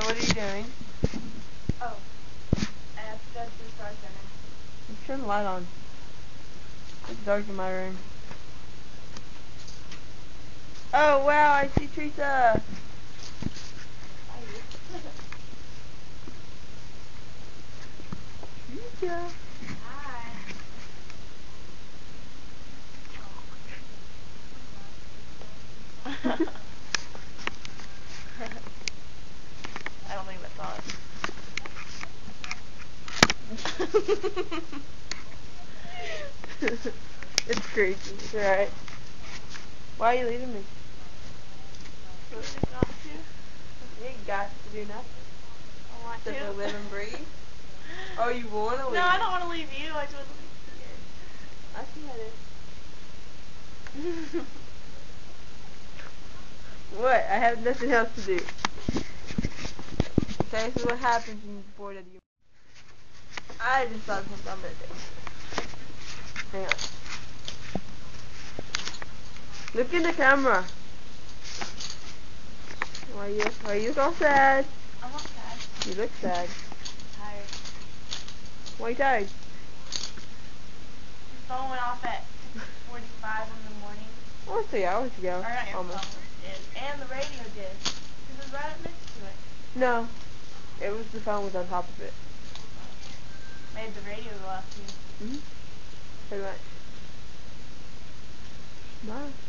what are you doing? Oh, I have to go to the Star Center. Let's turn the light on. It's dark in my room. Oh wow, I see Teresa. Teresa. Hi. I don't think that's on. It's crazy. It's alright. Why are you leaving me? Really got to? You ain't got to do nothing. I want Except to. to live and breathe. Oh, you want to leave? No, I don't want to leave you. I just want to leave I see how it is. here. What? I have nothing else to do. Okay, this is what happens when you're bored of you. I just thought of something I'm gonna do. Hang on. Look in the camera. Why are you so sad? I'm not sad. You look sad. I'm tired. Why are you tired? The phone went off at 6:45 in the morning. Oh, 3 hours ago. Or not your Almost. phone did. And the radio did. It was right up next to it. No. It was the phone was on top of it. Made the radio go off too. Pretty much. Bye.